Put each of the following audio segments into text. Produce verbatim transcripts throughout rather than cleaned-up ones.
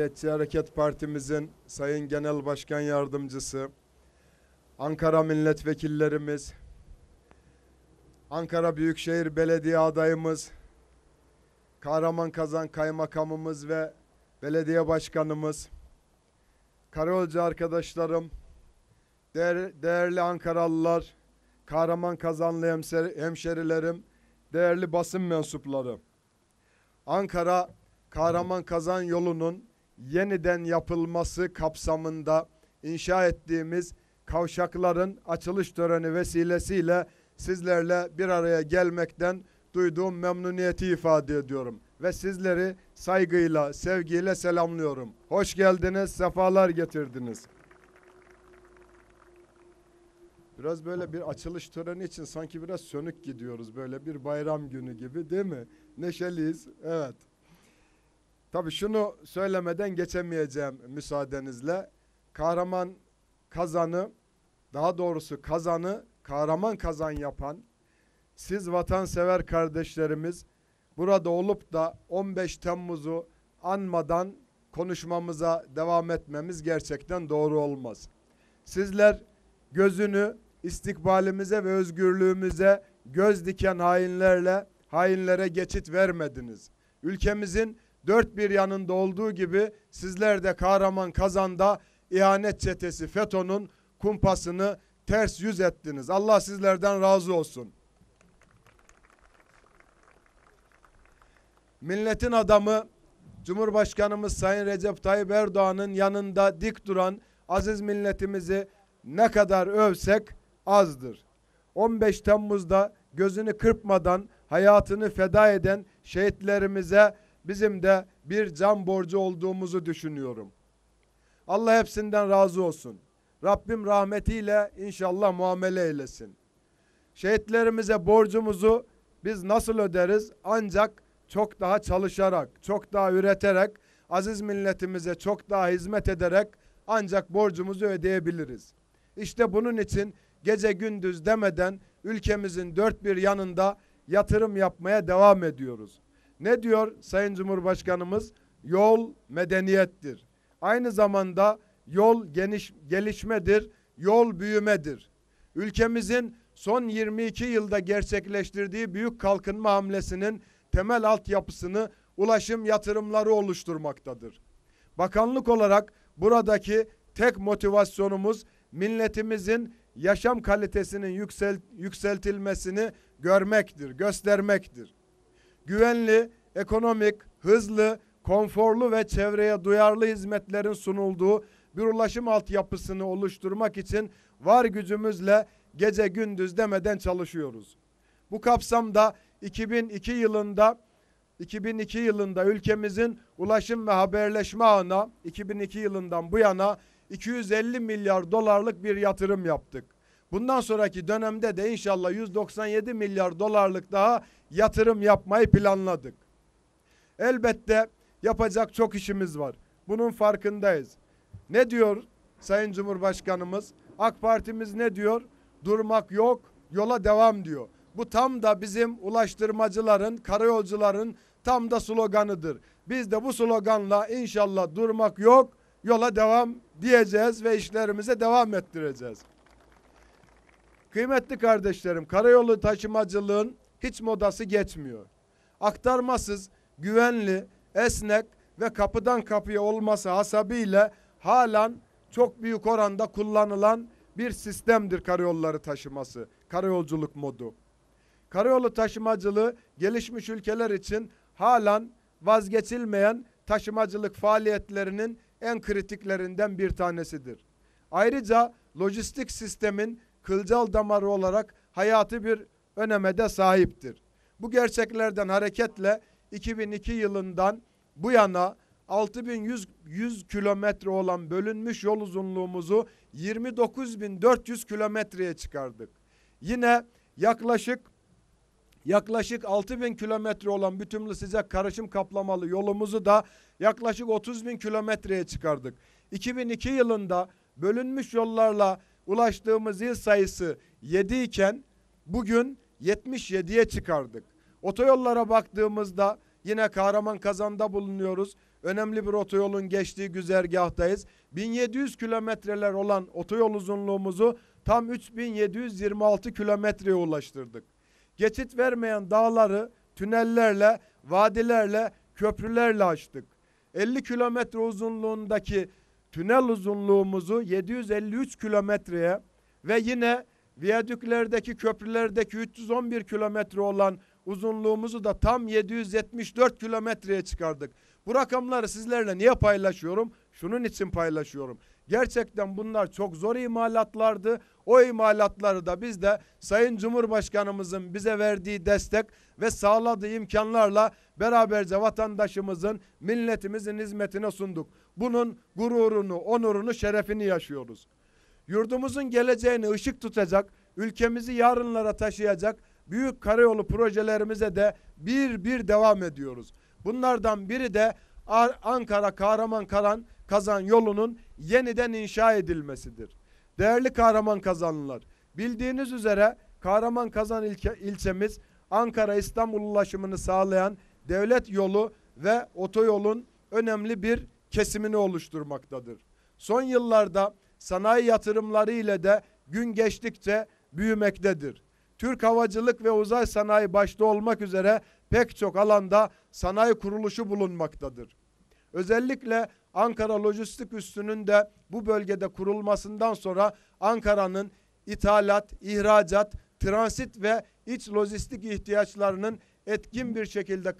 Milliyetçi Hareket Partimizin Sayın Genel Başkan Yardımcısı, Ankara milletvekillerimiz, Ankara Büyükşehir Belediye adayımız, Kahraman Kaymakamımız ve belediye başkanımız, Karayolcu arkadaşlarım, değer, değerli Ankaralılar, Kahraman hemşerilerim, değerli basın mensupları. Ankara Kahraman yolunun yeniden yapılması kapsamında inşa ettiğimiz kavşakların açılış töreni vesilesiyle sizlerle bir araya gelmekten duyduğum memnuniyeti ifade ediyorum. Ve sizleri saygıyla, sevgiyle selamlıyorum. Hoş geldiniz, sefalar getirdiniz. Biraz böyle bir açılış töreni için sanki biraz sönük gidiyoruz. Böyle bir bayram günü gibi, değil mi? Neşeliyiz, evet. Tabii şunu söylemeden geçemeyeceğim müsaadenizle. Kahraman Kazan'ı, daha doğrusu Kazan'ı Kahraman Kazan yapan siz vatansever kardeşlerimiz burada olup da on beş Temmuz'u anmadan konuşmamıza devam etmemiz gerçekten doğru olmaz. Sizler gözünü istikbalimize ve özgürlüğümüze göz diken hainlerle hainlere geçit vermediniz. Ülkemizin dört bir yanında olduğu gibi sizler de Kahraman Kazan'da ihanet çetesi FETÖ'nün kumpasını ters yüz ettiniz. Allah sizlerden razı olsun. Milletin adamı Cumhurbaşkanımız Sayın Recep Tayyip Erdoğan'ın yanında dik duran aziz milletimizi ne kadar övsek azdır. on beş Temmuz'da gözünü kırpmadan hayatını feda eden şehitlerimize bizim de bir can borcu olduğumuzu düşünüyorum. Allah hepsinden razı olsun. Rabbim rahmetiyle inşallah muamele eylesin. Şehitlerimize borcumuzu biz nasıl öderiz? Ancak çok daha çalışarak, çok daha üreterek, aziz milletimize çok daha hizmet ederek ancak borcumuzu ödeyebiliriz. İşte bunun için gece gündüz demeden ülkemizin dört bir yanında yatırım yapmaya devam ediyoruz. Ne diyor Sayın Cumhurbaşkanımız? Yol medeniyettir. Aynı zamanda yol geniş, gelişmedir, yol büyümedir. Ülkemizin son yirmi iki yılda gerçekleştirdiği büyük kalkınma hamlesinin temel altyapısını ulaşım yatırımları oluşturmaktadır. Bakanlık olarak buradaki tek motivasyonumuz milletimizin yaşam kalitesinin yüksel, yükseltilmesini görmektir, göstermektir. Güvenli, ekonomik, hızlı, konforlu ve çevreye duyarlı hizmetlerin sunulduğu bir ulaşım altyapısını oluşturmak için var gücümüzle gece gündüz demeden çalışıyoruz. Bu kapsamda iki bin iki yılında iki bin iki yılında ülkemizin ulaşım ve haberleşme ağına iki bin iki yılından bu yana iki yüz elli milyar dolarlık bir yatırım yaptık. Bundan sonraki dönemde de inşallah yüz doksan yedi milyar dolarlık daha yatırım yapmayı planladık. Elbette yapacak çok işimiz var. Bunun farkındayız. Ne diyor Sayın Cumhurbaşkanımız? AK Partimiz ne diyor? Durmak yok, yola devam diyor. Bu tam da bizim ulaştırmacıların, karayolcuların tam da sloganıdır. Biz de bu sloganla inşallah durmak yok, yola devam diyeceğiz ve işlerimize devam ettireceğiz. Kıymetli kardeşlerim, karayolu taşımacılığın hiç modası geçmiyor. Aktarmasız, güvenli, esnek ve kapıdan kapıya olması hasebiyle halen çok büyük oranda kullanılan bir sistemdir karayolları taşıması, karayolculuk modu. Karayolu taşımacılığı gelişmiş ülkeler için halen vazgeçilmeyen taşımacılık faaliyetlerinin en kritiklerinden bir tanesidir. Ayrıca lojistik sistemin kılcal damarı olarak hayati bir öneme de sahiptir. Bu gerçeklerden hareketle iki bin iki yılından bu yana altı bin yüz kilometre olan bölünmüş yol uzunluğumuzu yirmi dokuz bin dört yüz kilometreye çıkardık. Yine yaklaşık yaklaşık altı bin kilometre olan bütünlü sıcak karışım kaplamalı yolumuzu da yaklaşık otuz bin kilometreye çıkardık. iki bin iki yılında bölünmüş yollarla ulaştığımız il sayısı yedi iken bugün yetmiş yediye çıkardık. Otoyollara baktığımızda yine Kahraman Kazan'da bulunuyoruz. önemli bir otoyolun geçtiği güzergahtayız. bin yedi yüz kilometreler olan otoyol uzunluğumuzu tam üç bin yedi yüz yirmi altı kilometreye ulaştırdık. Geçit vermeyen dağları tünellerle, vadilerle, köprülerle açtık. elli kilometre uzunluğundaki tünel uzunluğumuzu yedi yüz elli üç kilometreye ve yine viyadüklerdeki, köprülerdeki üç yüz on bir kilometre olan uzunluğumuzu da tam yedi yüz yetmiş dört kilometreye çıkardık. Bu rakamları sizlerle niye paylaşıyorum? Şunun için paylaşıyorum. Gerçekten bunlar çok zor imalatlardı. O imalatları da biz de Sayın Cumhurbaşkanımızın bize verdiği destek ve sağladığı imkanlarla beraberce vatandaşımızın, milletimizin hizmetine sunduk. Bunun gururunu, onurunu, şerefini yaşıyoruz. Yurdumuzun geleceğini ışık tutacak, ülkemizi yarınlara taşıyacak büyük karayolu projelerimize de bir bir devam ediyoruz. Bunlardan biri de Ankara Kahraman Kazan yolunun yeniden inşa edilmesidir. Değerli Kahraman Kazanlılar, bildiğiniz üzere Kahraman Kazan ilçe, ilçemiz Ankara İstanbul ulaşımını sağlayan devlet yolu ve otoyolun önemli bir kesimini oluşturmaktadır. Son yıllarda sanayi yatırımları ile de gün geçtikçe büyümektedir. Türk havacılık ve uzay sanayi başta olmak üzere pek çok alanda sanayi kuruluşu bulunmaktadır. Özellikle Ankara Lojistik Üssü'nün de bu bölgede kurulmasından sonra Ankara'nın ithalat, ihracat, transit ve iç lojistik ihtiyaçlarının etkin bir şekilde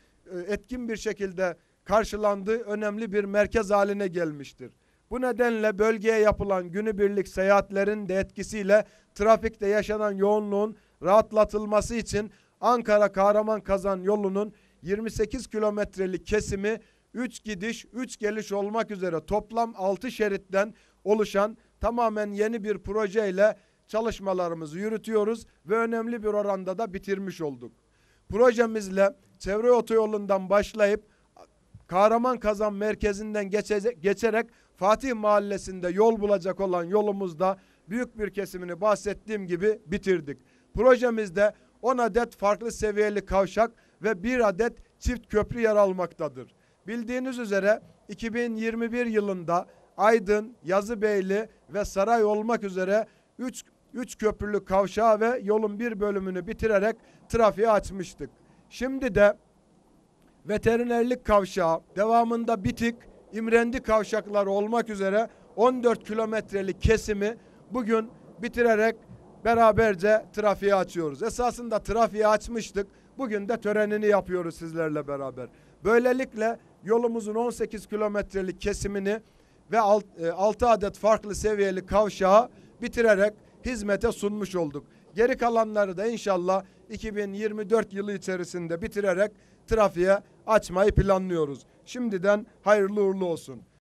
etkin bir şekilde karşılandığı önemli bir merkez haline gelmiştir. Bu nedenle bölgeye yapılan günübirlik seyahatlerin de etkisiyle trafikte yaşanan yoğunluğun rahatlatılması için Ankara Kahraman Kazan yolunun yirmi sekiz kilometrelik kesimi üç gidiş üç geliş olmak üzere toplam altı şeritten oluşan tamamen yeni bir projeyle çalışmalarımızı yürütüyoruz ve önemli bir oranda da bitirmiş olduk. Projemizle çevre otoyolundan başlayıp Kahraman Kazan merkezinden geçecek, geçerek Fatih Mahallesi'nde yol bulacak olan yolumuzda büyük bir kesimini bahsettiğim gibi bitirdik. Projemizde on adet farklı seviyeli kavşak ve bir adet çift köprü yer almaktadır. Bildiğiniz üzere iki bin yirmi bir yılında Aydın, Yazıbeyli ve Saray olmak üzere üç köprülü kavşağı ve yolun bir bölümünü bitirerek trafiğe açmıştık. Şimdi de Veterinerlik Kavşağı, devamında Bitik, İmrendi kavşakları olmak üzere on dört kilometrelik kesimi bugün bitirerek beraberce trafiğe açıyoruz. Esasında trafiğe açmıştık. Bugün de törenini yapıyoruz sizlerle beraber. Böylelikle yolumuzun on sekiz kilometrelik kesimini ve altı adet farklı seviyeli kavşağı bitirerek hizmete sunmuş olduk. Geri kalanları da inşallah iki bin yirmi dört yılı içerisinde bitirerek trafiğe açmayı planlıyoruz. Şimdiden hayırlı uğurlu olsun.